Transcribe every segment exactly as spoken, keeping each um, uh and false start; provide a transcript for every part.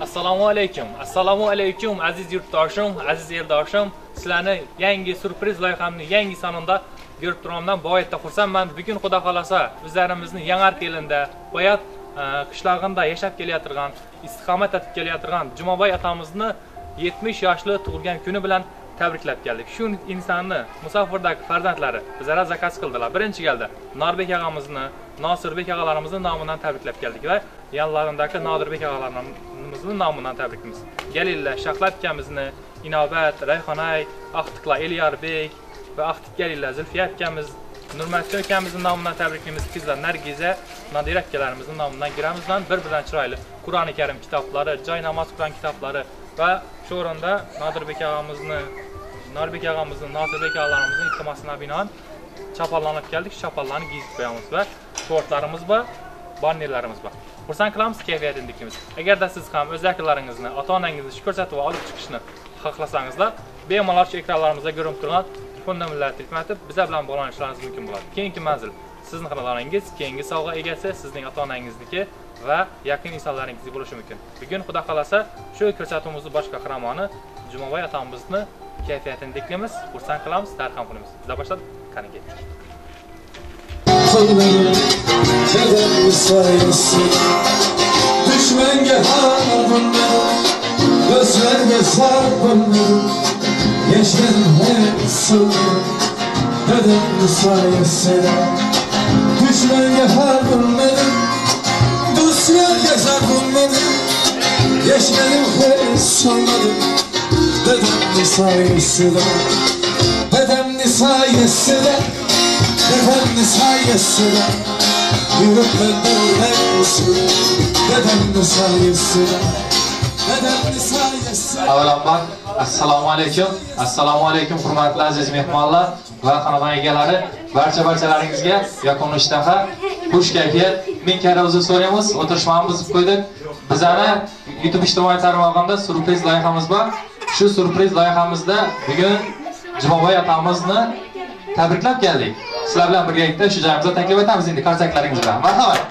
Assalomu alaykum. Assalomu alaykum aziz yurtdoshim, aziz eldoshim. Sizlarni yangi surpriz loyihamning yangi sonida ko'rib turganimdan boyatda xursandman. Bugun Xudo xolasa o'zlarimizni Yangar elida, boyat qishlog'ida yashab kelayotgan, istiqomat etib kelayotgan Jumoboy otamizni yetmish yoshli tug'ilgan kuni bilan tabriklab keldik. Shu insonni musofirdagi farzandlari bizlarga zakaz qildilar. Birinchi galda Norbek og'amizni, Nosirbek og'alarimizning nomidan tabriklab keldik va yanlarındagi Nodirbek og'alarimizning nomidan tabriklaymiz. Galilla Shaqlat akamizni, Inobat, Rayxonay, Aqtiqla Eliyarbek va Aqtiq Galilla Zulfiya akamiz, Nurmatjon akamizning nomidan tabriklaymiz. Qizlar Nargiza, Nadira akalarimizning nomidan giramizdan bir-biridan chiroyli Qur'oni Karim kitoblari, joy namoz Qur'on kitoblari va shu o'rinda Nodirbek og'amizni, Norbek og'amizni, Nosirbek og'alarimizning iltimosiga binoan chapallanib keldik. Chapallarni giyib qo'yamiz va shortlarimiz bor, bannerlarimiz bor. Xursand qilamiz kayfiyatindikimiz. Agarda siz ham o'z yakinlaringizni, ota-onangizni shu ko'rsatib olib chiqishni xohlasangizlar, bemalol shu ekranlarimizda ko'rinib turgan telefon nomerlarini telefon etib bizlar bilan bog'lanishlaringiz mumkin bo'ladi. Keyingi manzil sizning xonadonangiz, keyingi sovg'a egasi sizning ota-onangizniki va yaqin insonlaringizniki bo'lishi mumkin. Bugun Xudo xolasa shu ko'rsatuvimizning bosh qahramoni Jumoboy otamizni kayfiyatini tiklaymiz, xursand qilamiz, tarham qilamiz. Bizlar boshladik. Qani ketdik. Düşmenge harabında, gözlerge sarpında, yaşlarım hep sığır, dedem sayesinde. Düşmenge harabında, gözlerge sarpında, yaşlarım hep sığır, dedem sayesinde. Dedem sayesinde, dedem sayesinde. Yürüp benden öğrenmişsin, dedem sayesinde, dedem sayesinde. Avvalambor assalomu alaykum. Assalomu alaykum hurmatli aziz mehmonlar va xonadon egalari. Barcha barchalaringizga yoqimli ishtaha, xush kayfiyat, ming karra uzr so'raymiz. O'tirishmamizni buzib qo'ydik. Bizani YouTube ijtimoiy tarmog'ida surpriz loyihamiz bor. Shu surpriz loyihamizda bugun Jumoboy otamizni tabriklab keldik. Sizlar bilan birgalikda shu joyimizda taklif etamiz endi konsertlaringiz bilan. Marhamat.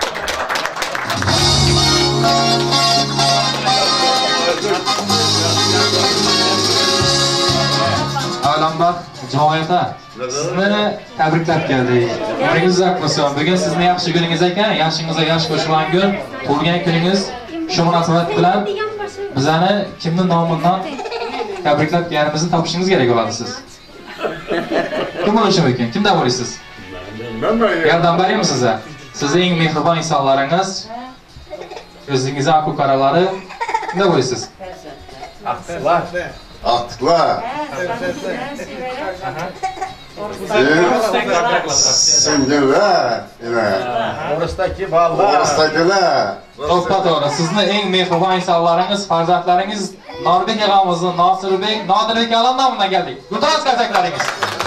Avvalambor Jumoboy ota, sizni tabriklab keldik. Umringiz uzoq bo'lsin. Bugun sizning yaxshi kuningiz ekan, yoshingizga yosh qo'shilgan kun, tug'ilgan kuningiz. Shu munosabat bilan bizani kimning nomidan tabriklab kelganimizni topishingiz kerak bo'ladi siz. Kim bo'lishi mumkin? Kimdan bo'lasiz? Yordam beraymi sizga? Sizning eng mehribon insonlaringiz, o'zingizning aql qaralari kimdan bo'lasiz? Aqtiqlar. Aqtiqlar. Singillar. O'risdagi bolalar. O'risdagilar. To'ppa-to'g'ri, sizning eng mehribon insonlaringiz, farzandlaringiz Norbek og'amizni, Nosirbek, Nodirbek og'am nomidan keldik. Iltimos konsertlaringiz.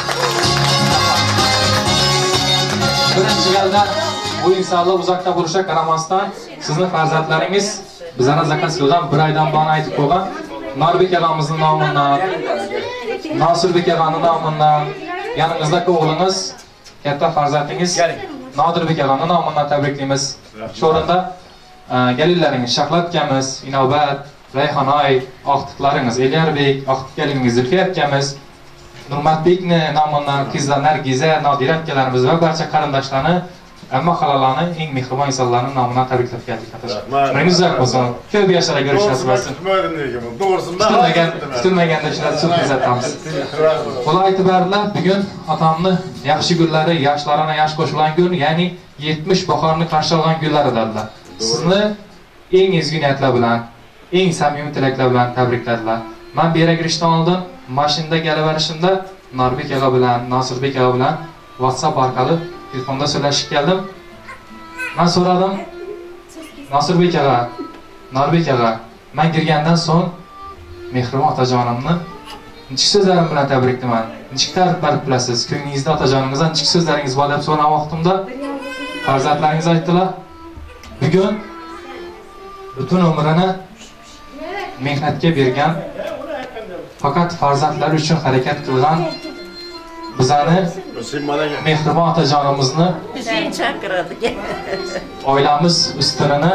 Birinchi galda bu insonlar uzoqda bo'lishiga qaramasdan sizning farzandlaringiz bizlarga zakaz qilgan bir oydan buyon aytib qo'ygan Norbek og'amizning nomidan, Nosirbek og'amning nomidan, yanimizdagi o'g'lingiz, katta farzandingiz Nodirbek og'amning nomidan tabriklaymiz. Shu o'rinda galillaringiz Shaqlat akamiz, Inobat, Rayxonay, Aqtiqlaringiz Eliyarbek, Aqtiq galingiz Zulfiya akamiz, Nurmatbekni nomidan qizlar Nargiza, Nadira akalarimiz va barcha qarindoshlarni, amma xalolarni eng mehribon insonlarning nomidan tabriklab keldik. Umringiz uzoq bo'lsin. Ko'p yoshlarga ko'rish nasib bo'lsin. Kutilmagan, kutilmaganda shular surpriz etamiz. Xudo aytibarilar, bugun otamni yaxshi kunlari, yoshlarini yosh qo'shilgan kun, ya'ni yetmish bahorni qarshi olgan kunlari dedilar. Sizni eng ezgu niyatlar bilan, eng samimiy tilaklar bilan tabrikladilar. Men bu yerga kirishdan oldin mashinada kelaverishimda Norbek aka bilan, Nosirbek aka bilan WhatsApp orqali telefonda so'rashib keldim. Men so'radim, Nosirbek aka, Norbek aka, men kirgandan so'ng mehribon otajonimni nechta so'zlarim bilan tabriklayman. Nechta ta'riflar bilasiz? Ko'nglingizda otajoningizdan nechta so'zlaringiz bor deb so'ragan vaqtimda farzandlaringiz aytdilar. Bugun butun umrini mehnatga bergan, faqat farzandlari uchun harakat qilgan bizani mehribon otajonimizni oilamiz ustirini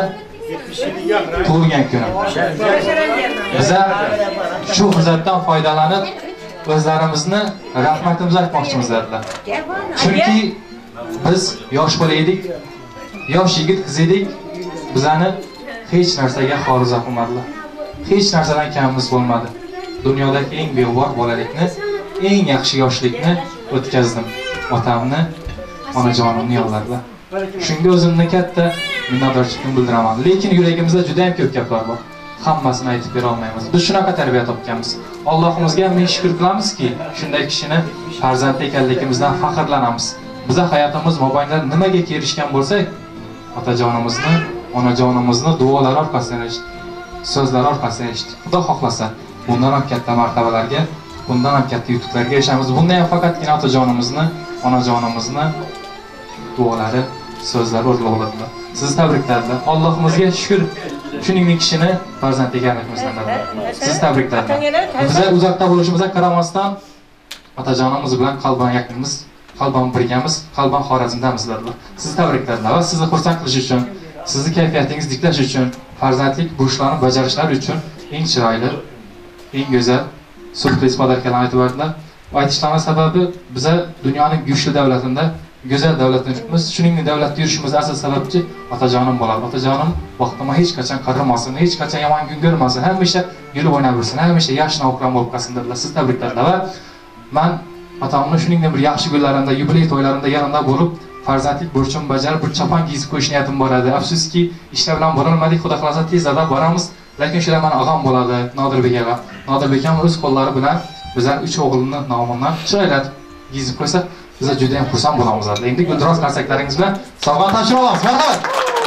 tug'ilgan kuni. Biza shu fursatdan foydalanib o'zlarimizni rahmatimizni aytmoqchimiz dedilar. Chunki biz yosh bola edik, yosh yigit qiz edik, bizani hech narsaga xoriza qilmadilar. Hech narsadan kamimiz bo'lmadi. Dunyodagi eng beg'ubor bolalikni, eng yaxshi yoshlikni o'tkazdim. Otamni, onajonimni yolladilar. Shunga o'zimni katta minnatdorchilik bildiraman. Lekin yuragimizda juda ham ko'p gaplar bor. Hammasini aytib bera olmaymiz. Biz shunaqa tarbiya topganmiz. Allohimizga ming shukr qilamizki, shunday kishini farzand ekanligimizdan faxrlanamiz. Biza hayotimiz mobaynida nimaga erishgan bo'lsak, otajonimizni, onajonimizni duolar orqasidan eshitdik, so'zlar orqasidan eshitdik. Xudo xohlasa, bundan ham katta martabalarga, bundan ham katta yutuqlarga erishamiz. Bundan ham faqatgina otajonimizni, onajonimizni duolari, so'zlari o'rloladilar. Sizni tabrikladilar. Allohimizga shukr, shuning kishini farzand ekanligimizdan dedilar. Sizni tabrikladilar. Bizlar uzoqda bo'lishimizga qaramasdan otajonimiz bilan qalban yaqinmiz, qalban birgamiz, qalban Xorazmdamiz dedilar. Sizni tabrikladilar va sizni xursand qilish uchun, sizni kayfiyatingizni tiklash uchun, farzandlik burchlarini bajarishlari uchun eng chiroyli, eng go'zal surpriz podarkalarni aytib berdilar. Aytishlarining sababi biza dunyoning kuchli davlatida go'zal davlatda yuribmiz. Shuningdek davlatda yurishimiz asl sababchi otajonim bo'ladi. Otajonim vaqtini hech qachon qadrlamasin, hech qachon yomon kun ko'rmasin, hamisha yurib o'ynab yursin, hamisha yaxshi navqiron bo'lib qolsin dedilar. Siz tabriklarlar va men otamni shuningdek bir yaxshi kunlarimda, yubiley to'ylarimda yanında bo'lib, farzandlik burchimni bajarib, bir chapon kiyib qo'yish niyatim bor edi. Afsuski, ishlar bilan borolmadik. Xudo xolasa tezda boramiz. Lekin shular meni og'am bo'ladi, Nodirbek aka. Nodirbek ham o'z qo'llari bilan bizlar uch o'g'ilni nomidan chiroylatib yezib qo'ysa, biz juda ham xursand bo'lamiz. Endi guldiroz qarsaklaringiz bilan sovg'a topshirib olamiz. Marhamat.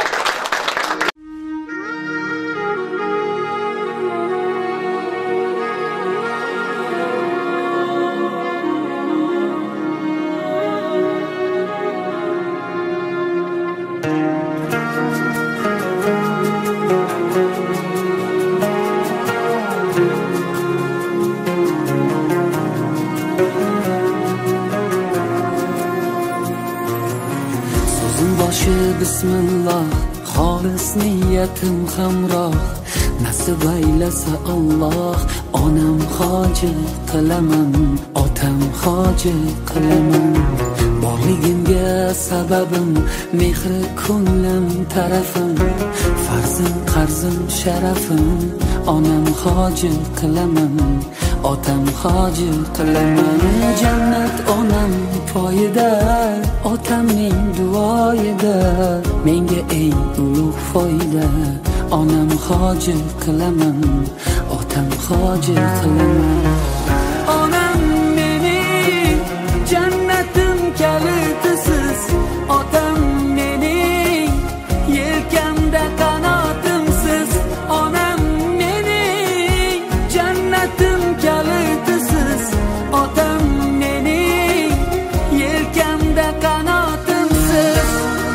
Bismillah, xolis niyatim hamroh, nasib aylasa Alloh, onam hoji qilaman, otam hoji qilaman. Borligimga sababim, mehri ko'nglim tarafim, farzim qarzim sharafim, onam hoji qilaman, otam hoji qilaman. Jannat onam poyida, otamning duoyida, menga eng ulug' foyda. Onam hoji qilaman, otam hoji qilaman. Onam mening jannatim kalitisiz, otam mening yelkamda qanotimsiz. Onam mening jannatim kalitisiz, otam mening yelkamda qanotimsiz.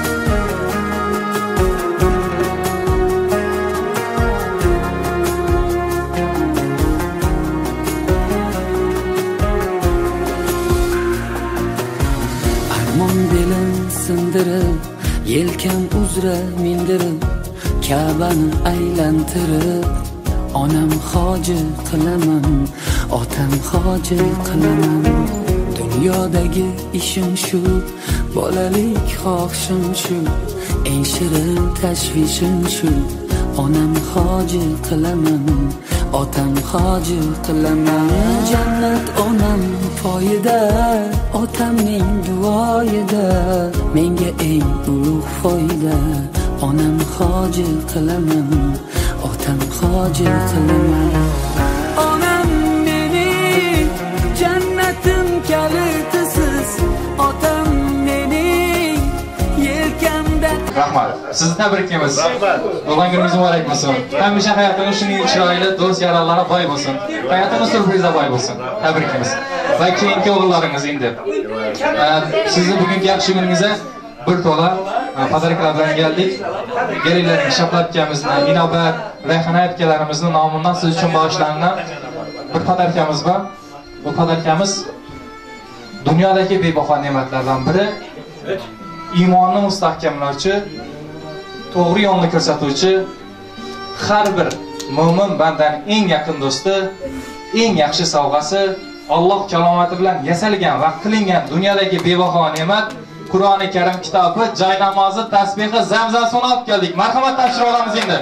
Armon belim sindirib, yelkam uzra mindirib, Ka'bani aylantirib, onam hoji qilaman, otam hoji qilaman. Dunyodagi ishim shu, bolalik xohishim shu, eng shirin tashvishim shu. Onam hoji qilaman, otam hoji qilaman. Jannat onam poyida, otamning duoyida, menga eng ulug' foyda. Onam hoji qilaman, otam hoji qilaman. Onam mening jannatim kalitisiz, otam mening yelkamda. Rahmat. Sizni tabriklaymiz. Tug'ilgan kuningiz muborak bo'lsin. Hamisha hayotingiz shuning chiroyli, do'st yaronlari boy bo'lsin. Hayotingiz surprizda boy bo'lsin. Tabriklaymiz. Va keyingi o'g'illaringiz endi. Sizni bugungi yaxshi kuningizga bir to'la podarkalar bilan keldik. Gelinlarning shaplatkamizdan, Inobat, Rayhona akalarimizning nomidan siz uchun bag'ishlangan bir podarkamiz bor. Bu podarkamiz dunyodagi bebaho ne'matlardan biri. Iymonni mustahkamlovchi to'g'ri yo'lni ko'rsatuvchi, har bir mo'min bandaning eng yaqin do'sti, eng yaxshi sovg'asi Alloh kalomati bilan yasalgan va qilingan dunyodagi bebaho ne'mat Qur'oni Karim kitobi, joy namozi, tasbihi, Zamzam suvini olib keldik. Marhamat, topshirib olamiz endi.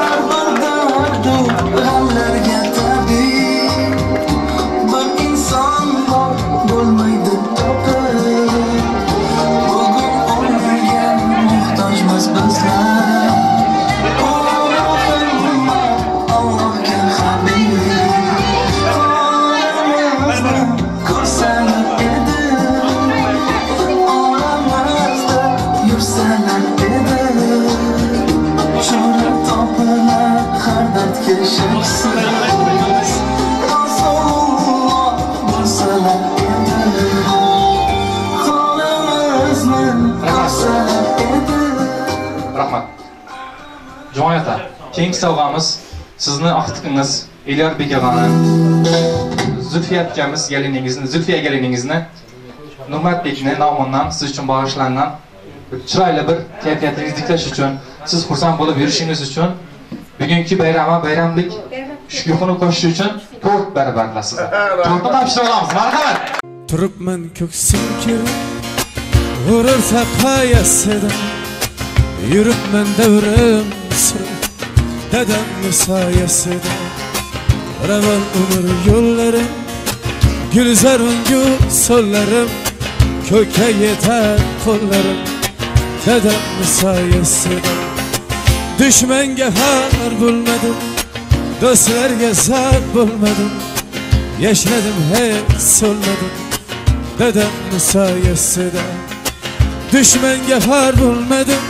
Rahmat. Jo'yata, keyingi sovg'amiz sizni aqtiqingiz Elyor Bekag'ani, Zulfiya akamiz geliningizni, Zulfiya geliningizni Nurmatbekni nomidan siz uchun bag'ishlangan chiroyli bir kayfiyatingizni tiklash uchun, siz xursand bo'lib yurishingiz uchun, bugungi bayrama bayramlik shukuhini qo'shish uchun to'rt barabarlar sizga. To'rtni topshirib olamiz. Marhamat. Turibman ko'ksim kirib, g'urur saqayasida, yuribman davrim surib, dadamni soyasida, ravon umr yo'llarim, gulzarungu so'llarim, ko'kka yetar qo'llarim, dadamni soyasida. Düşmanga har bo'lmadim, do'stlarga zar bo'lmadim, yashnadim hech so'lmadim, dadamni soyasida. Düşmanga har bo'lmadim.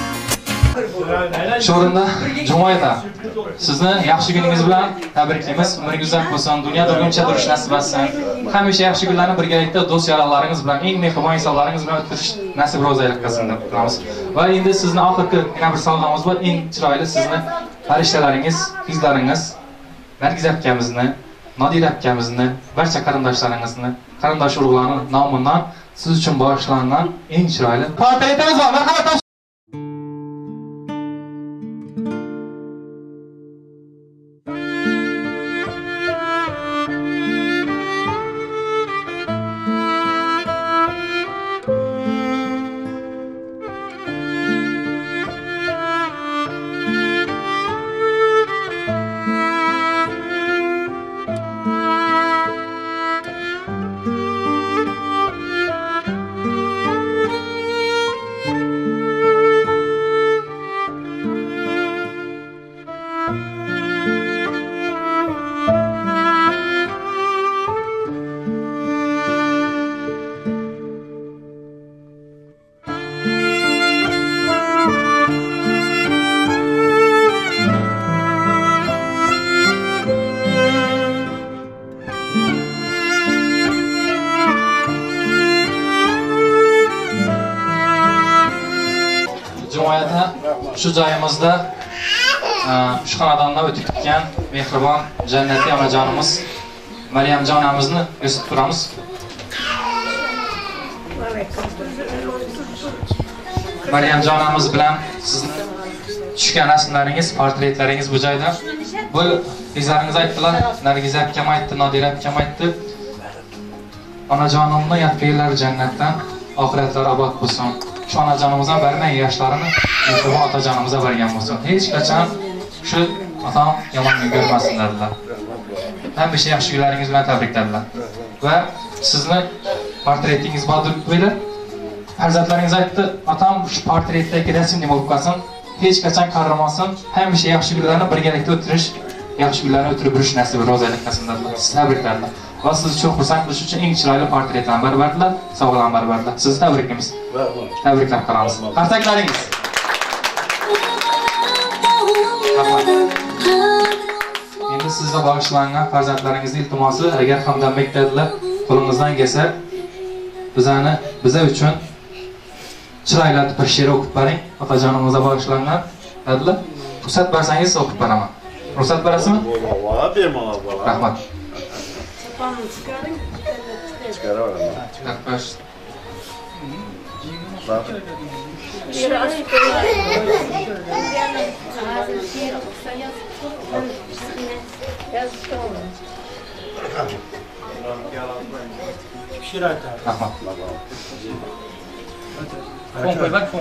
Shu o'rinda Jumoyata, sizni yaxshi kuningiz bilan tabriklaymiz. Umringiz uzoq bo'lsin, dunyoda o'lguncha turish nasib etsin. Hamisha yaxshi kunlarni birgalikda do'st yaronlaringiz bilan, eng mehribon insonlaringiz bilan o'tkazish nasib ro'zaylik qilsin deb turamiz. Va endi sizni oxirgi yana bir sovg'amiz bor. Eng chiroyli sizni farishtalaringiz, qizlaringiz, Nargiz akamizni, Nodira akamizni, barcha qarindoshlaringizni, qarindosh urug'larning nomidan siz uchun bag'ishlangan eng chiroyli portretimiz bor. Marhamat. Shu joyimizda shu xonadondan o'tib ketgan mehribon jannatiy onajonimiz Maryamjon onamizni eslatib turamiz. Maryamjon onamiz bilan sizning tushgan rasmlaringiz, portretlaringiz bu joyda. Bu qizlaringiz aytdilar, Nargiz akam aytdi, Nodira akam aytdi. Onajonimni yotganlari jannatdan, oxiratlari obod bo'lsin. Shu onajonimizdan bermay yoshlarini mehribon otajonimizga bergan bo'lsin. Hech qachon shu otam yomon ko'rmasin dedilar. Hamisha yaxshi kunlaringiz bilan tabrikladilar. Va sizni portretingiz bor deb qo'ydilar. Farzandlaringiz aytdi, otam shu portretdagi rasmni bo'lib qolsin, hech qachon qaramasin, hamisha yaxshi kunlarni birgalikda o'tirish, yaxshi kunlarni o'tirib yurish nasibi ro'zalik qilsin dedilar. Sizni tabrikladilar. Va siz uchun xursand qilish uchun eng chiroyli portretlarni barbardilar, sovg'alarni barbardilar. Sizni tabriklaymiz. Tabriklar qilamiz. Qarsaklaringiz. Endi sizga bag'ishlangan farzandlaringizning iltimosi, agar hamdam maktablar qo'lingizdan kelsa, bizani biza uchun chiroyli bir she'r o'qib bering. Otajonimizga bag'ishlangan dedilar. Ruxsat bersangiz o'qib beraman. Ruxsat berasizmi? Valla berma bola. Rahmat. Rahmat. Fon koy bak fon.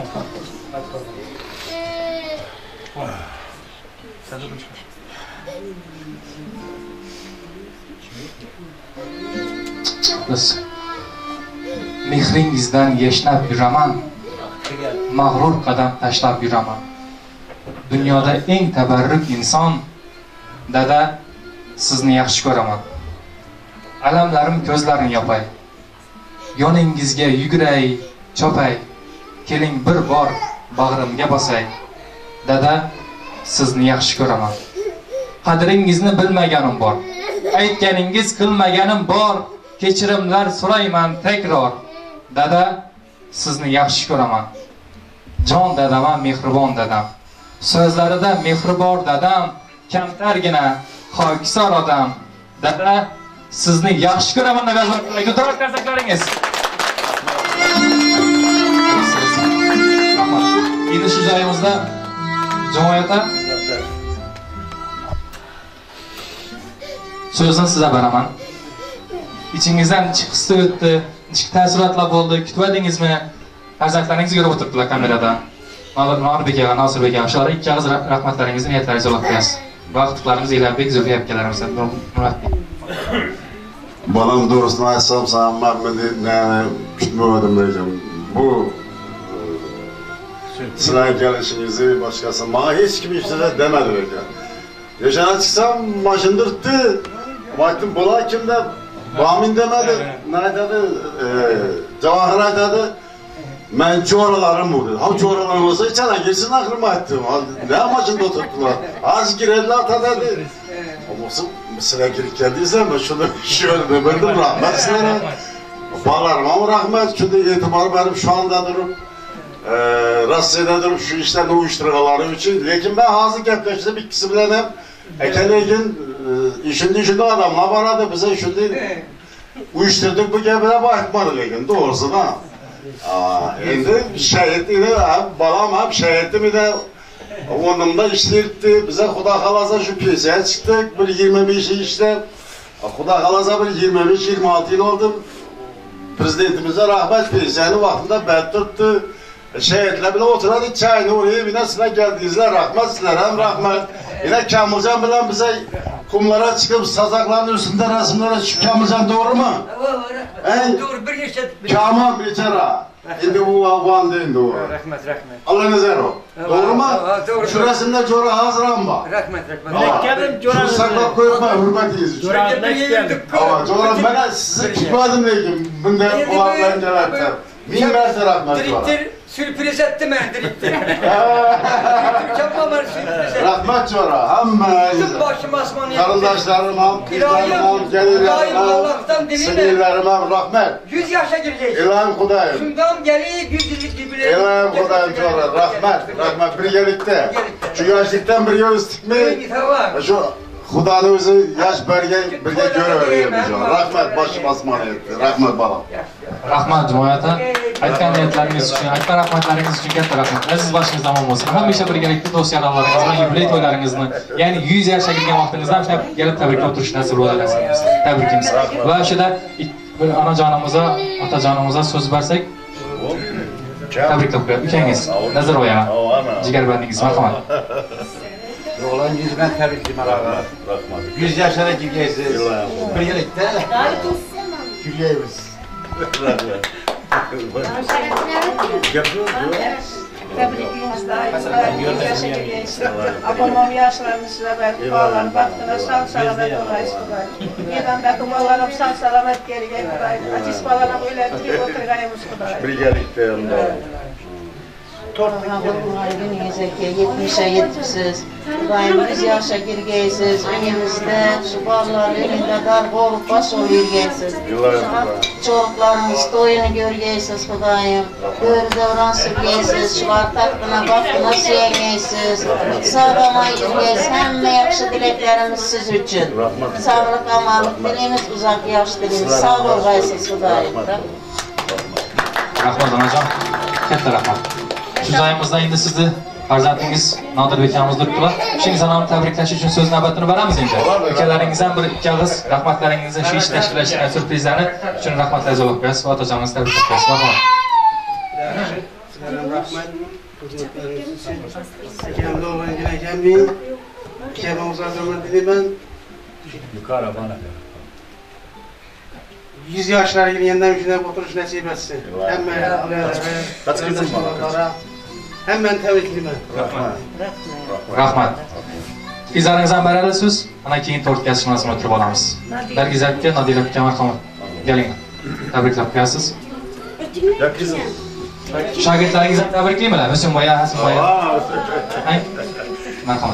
Biz mehringizdan yashnab yuraman, mag'rur qadam tashlab yuraman. Dunyoda eng tabarruk inson, dada, sizni yaxshi ko'raman. Alamlarim ko'zlarini yopay, yoningizga yuguray, chopay, keling bir bor bag'rimga bosay. Dada, sizni yaxshi ko'raman. Qadringizni bilmaganim bor, aytganingiz qilmaganim bor. Kechirimlar so'rayman takror. Dada, sizni yaxshi ko'raman. Jon dadam, mehribon dadam. So'zlarida mehribon dadam, kamtargina, xokisor odam. Dada, sizni yaxshi ko'raman deb yozib ko'tarib qarsaklaringiz. Endi shu joyimizda jamoata so'zni sizga beraman. İçingizdan nechik hissa o'tdi, nechik taassurotlar bo'ldi, kutmadingizmi? Farzandlaringiz ko'rib o'tiribdilar kamerada. Norbek aka, Nosir aka, shular ikki og'iz rahmatlaringizni niyatlaringizni yo'llab qo'yasiz. Vaqtlarimiz Elabek, Zulfiya akalarimiz, Muratbek. Balam doğrusunu aytsam, sana ben ne kutmadım lekin. Bu sizin gelişinizi başkası bana hiç kim işte demedi lekin. Yaşana çıksam maşın dürttü. Baktım bola kimde? Bamin demedi. Ne dedi? Cevahir aytadı. Ben çoğralarım bu dedi. Ham çoğralarım olsa içine girsin aklıma ettim. Ne maçında oturttular. Az girediler ata dedi. Ama sıra girip geldiyse ben şunu şöyle demedim. Rahmet sizlere. Bağlarım ama rahmet. Çünkü itibarı benim şu anda durup e, Rusya'da durup şu işlerini uyuşturmaları için. Lakin ben hazır gepleştim ikisi bile hep. Ekeleyin e, işin düşündüğü adamlar var bize şimdi uyuşturduk bu gebine bakmadı lakin doğrusu da. Endi şehitliğini hem balam hem şehitliğimi de onunla işletti. Bize Xuda kalasa şu piyasaya çıktık. Bir yirmi beş işte. Xuda kalasa bir yirmi beş yirmi altı yıl oldu. Prezidentimize rahmet piyasayını vaktinde bet tuttu. Şehitle bile oturadı çayını oraya bir sıra geldiyizler. Rahmet sizler hem rahmet. Yine Kamilcan bilen bize kumlara çıkıp sazakların üstünde resimlere çıkıp Kamilcan doğru mu? Doğru bir geçti. Kamil biçara. Şimdi bu van değil doğru. Rahmet rahmet. Allah nezer o. Doğru mu? Şu resimde cora hazır ama. Rahmet rahmet. Şu sakla koyma hürmetiyiz. Ama cora ben size çıkmadım lekin. Bunda olanların cevaplar. Bin verse rahmet cora. Sürpriz etti ben diriktir. Çapmalar sürpriz etti. Rahmet cora. Amma başım asmanı karındaşlarım ham, kızlarım ham, gelirlerim ham, sinirlerim ham rahmet. Yüz yaşa girecek. İlahim Kudayım. Şundan geliyor yüz yıllık gibi. İlahim Kudayım cora. Rahmet. Rahmet birgelikte. Şu yaşlıktan bir yol istikmeyi. Şu Xudanın özü yaş berge birge görüyor. Rahmet başım asmanı etti. Rahmet balam. Rahmat cumhuriyata. Aytgan niyatlaringiz uchun, aytgan rahmatlaringiz uchun katta rahmat. Aziz başınız omon bo'lsin. Hamisha birgalikda do'st yaronlaringiz bilan yubiley to'ylaringizni, ya'ni yuz yoshga kirgan vaqtingizda ham kelib tabriklab o'tirish nasib bo'ladingiz. Tabrikimiz. Va shunda bir onajonimizga, otajonimizga so'z bersak, tabriklab qo'yamiz. Ukangiz Naziroya. Jigarbandingiz, marhamat. Olan yüzünden tabrikli merhaba. Yüz yaşına gireceğiz. Birlikte gülüyoruz. Ablamam yaşlarınızla ben bağlan baktığına sağ selamet olayız. Yedan bakım olalım sağ selamet geri gel. Aziz bağlanam öyle trip oturgayımız kadar. Birgelikte yanında. yetmişe yetmişsiz. Daim yüz yaşa girgeysiz. Önümüzde şu bağlar önünde dar bolup baş oluyurgeysiz. Çocuklarımız toyunu görgeysiz Xudayım. Böyle devran sürgeysiz. Şular taktına baktına süyengeysiz. Sağlamay girgeysiz. Hemme yakşı dileklerimiz siz için. Sağlık amalık dilimiz uzak yaş dilimiz. Sağ olgaysız Xudayım. Rahmat anajon. Katta rahmat. Shu joyimizda endi sizni farzandingiz Nodirbek akamiz turibdilar. Shuning sanamni tabriklash uchun so'z navbatini beramiz endi. Ukalaringizdan bir ikki og'iz rahmatlaringizni shu ish tashkillashtirgan syurprizlarni uchun rahmatlar yo'llab qo'yasiz. Otajonimizni tabriklab qo'yasiz. Marhamat. Rahmat. Akamda o'g'lingizga akamning akamga azamat deyman. Yuqori bana. yüz yoshlarga kirgandan shunday o'tirish nasib etsin. Hamma hammani tabriklayman. Rahmat. Rahmat. Fizaringizdan beradi so'z. Ana keyin to'rt kasbimizni o'tirib olamiz. Dargizatga Nodira akam marhamat. Keling. Tabriklab qo'yasiz. Shogirdlaringizdan tabriklaymanlar. Musim boya, Hasan boya. Marhamat.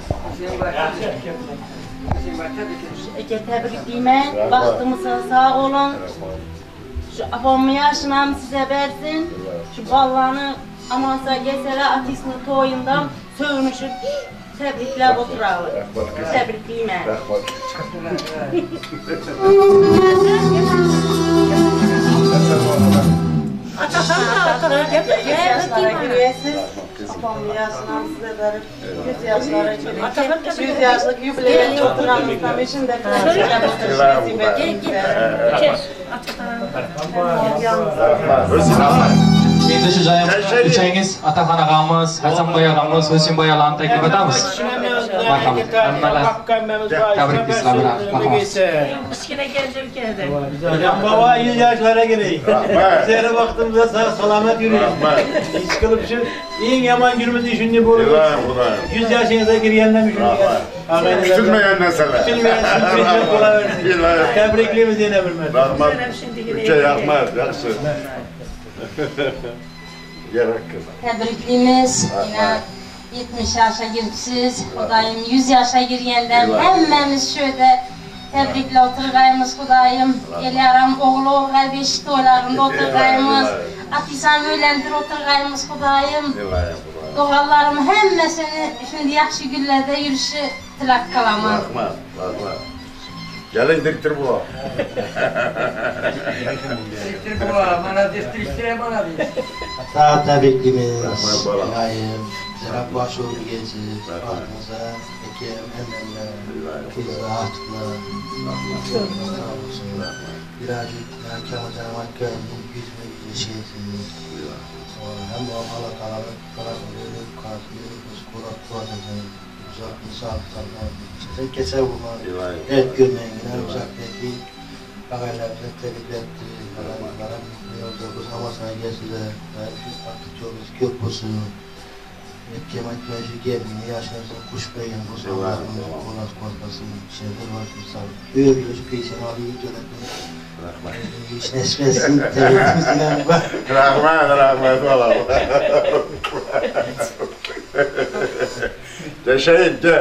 Aka tabriklayman. Vaqtingizni sog' olun. Shu apamni yaşınam size versin. Şu ballarını amansa gelseler atisini toyundan sövmüşüp tebrikler oturalım. Tebrikleyeyim. Yaşlara giriyorsunuz. Apamın yaşınam size verip yüz yaşlara giriyorsunuz. yüz yaşlık yübleye oturanızdan için de tebrikler oturalım. Endi shu joyimizda uchangiz Ataxon og'amiz, Hasanboy og'amiz, Ho'sinboy og'amni taklif etamiz. Marhamat. Hammalar tabriklaysiz bilan. Marhamat. Kichkina keldim keldi. Hocam baba yüz yaşlara gireyim. Sizlere baktığımda sağ selamet yürüyün. Hiç kılıp şu en yaman günümüzü şimdi bu. yüz yaşınıza giryenler mi şimdi? Küçülmeyen mesele. Küçülmeyen sürprizler kolay versin. Tebrikliyimiz yine bilmez. Rahmat. Ülke rahmat. Yaxşı. Gerek kız. Tebrikliyimiz. Yine yetmiş yaşa giripsiz. Xudayım yüz yaşa girgenden hemmemiz şöyle tebrikle oturgayımız Xudayım. Elyaram oğlu oğlay beş toylarında oturgayımız. Atisan öğlendir oturgayımız Xudayım. Doğallarım hemmesini şimdi yaxşı günlerde yürüyüşü tilak kalaman. Rahmat. Rahmat. Gelin diktir bu. Diktir bu, bana diktir bana diye. Sağ tabriklimiz. İlayim. Serap başoğlu gezi. Aklınıza. Ekem, ememler. Kızlar, artıklar. Birazcık Kemal Hakkı yüzme yüzleşiyorsunuz. Hem o hala kalanı kalanı kalkıyor. Kurat kuratacağım. Uzak misafirlerden size keser bunlar. Evet görmeyin. Uzaktaki ağalarımıza tebrikletti. Ağalarım yolda havasına gelsiler. Artık yolumuz köprüsü. Kemal Köycü gelmeyin. Yaşlarınızın kuş beyin. Bu zamanların kolat korkasının içinde var. Öyle bir kıyısını alayım dönetmeyin. Hiç nesmesin. Tebrikimizden bak. Rahmet, rahmet olalım. Teşekkür de.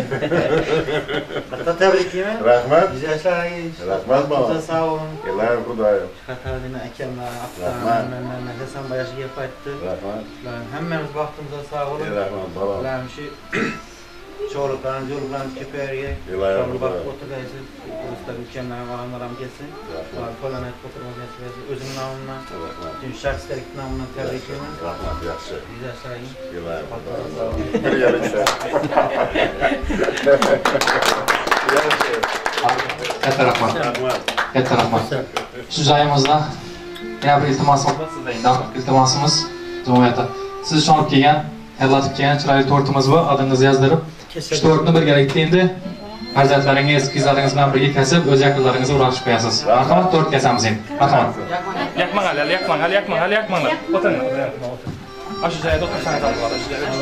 Hatta tebrikliyim. Rahmet. Yüz yaşlara girin. Rahmet bana. Sağ olun. Elahim Kudayım. Katardina akemler, Rahmet. Aftan, Mehmet, Hasan Bayaşı yapaydı. Rahmet. Hemmemiz baktığımızda sağ olun. Rahmet bana. Lan şu çoğuluklarınız, yoluklarınız köpeğe. Elahim Sonra bak Kudayım. oturayız. Uluslar ülkemlerin alanlarım gelsin. Falan et oturmaz nasip etsin. Özüm namına, tüm şahsiyetlik namına tebriklerim. Rahmet yaxşı. Yüz yaşlara girin. Elahim Kudayım. Bir yerinde. Katta rahmat. Katta rahmat. Shu joyimizda yana bir iltimosimiz bor sizdan. Endi iltimosimiz jumiyatda siz ishonib kelgan, tayyorlatib kelgan chiroyli tortimiz bor. Adingizni yozdirib, shu tortni birgalikda endi farzandlaringiz, qizlaringiz bilan birga kesib, o'z yaqinlaringizga ulashib qo'yasiz. Marhamat, tort kesamiz endi. Marhamat. Yakman hali, yakman hali, yakman hali, yakman hali. O'tiring. Aşu joyda o'tirsangiz bo'ladi.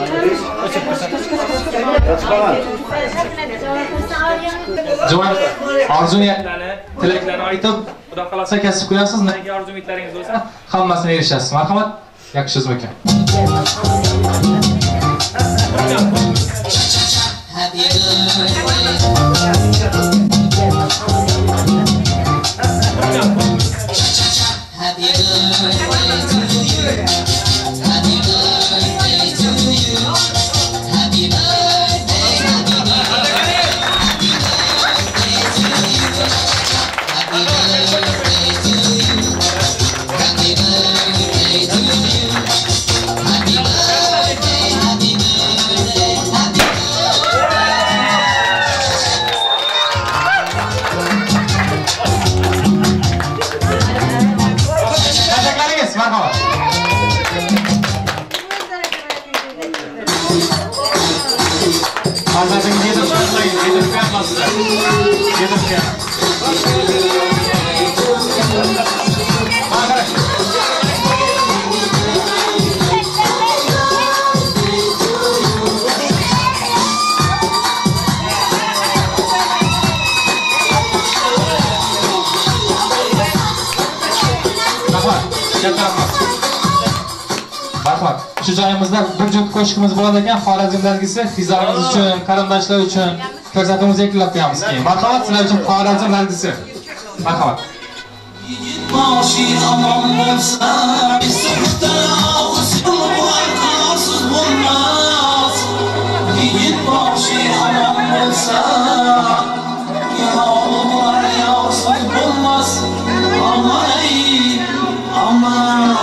Javob orzuni, tilaklarni aytib, xudo xolasa kesib qo'yasiz. Nega orzu umidlaringiz bo'lsa, hammasini erishasiz. Marhamat. Yaxshi so'z ekan. Happy birthday to you. Farzandingiz yedirib yedirib qo'yapsizlar. Yedirib qo'yapsiz. Marhamat. Shu joyimizda bir juft qo'shiqimiz bo'ladi ekan, Xorazmlargisi, xizlarimiz uchun, qarindoshlar uchun ko'rsatuvimizni yakunlab qo'yamiz keyin. Marhamat, sizlar uchun Xorazmlargisi. Marhamat. Boshi omon bo'lsa, bismda usul bo'lmas. Yigit boshi omon bo'lsa, yolg'on yolsiz bo'lmas. Aman, aman.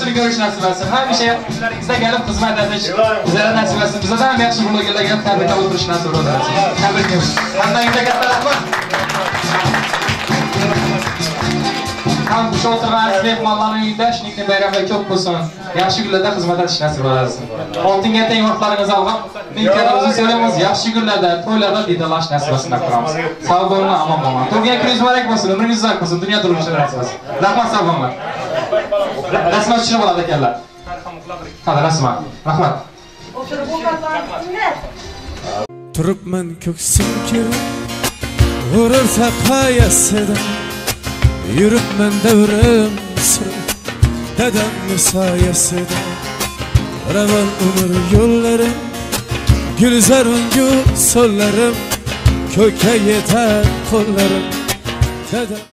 gününü görüş nasip etsin. Hamisha yo'llaringizda kelib xizmat etish bizlarga nasib etsin. Bizlardan ham yaxshi blogerlar kelib tabriklab o'tirish nasib etsin. Tabriklaymiz. Hammangizga katta rahmat. Ham bu o'tirgan mehmonlarning uyida shuningdek bayramlar ko'p bo'lsin. Yaxshi kunlarda xizmat etish nasib etsin. Oltinga teng vaqtlaringizni olgan ming karra uzun so'raymiz. Yaxshi kunlarda, to'ylarda diydorlash nasib etsin deb qolamiz. Sog' bo'linglar, omon bo'linglar. Tug'ilgan kuningiz muborak bo'lsin, umringiz uzoq bo'lsin, dunyo turmushi nasib etsin. Rahmat, sog' bo'linglar. Rasmat tushirib oladi ekanlar. Hadi rasmat. Rahmat. Turibman ko'ksim kirib, g'urur saqayasida. Yürüpmen devrim sırım dedemmi sayesinde. Ravan umur yollarım, gülzarın gül sollarım, köke yeter kollarım. Dedem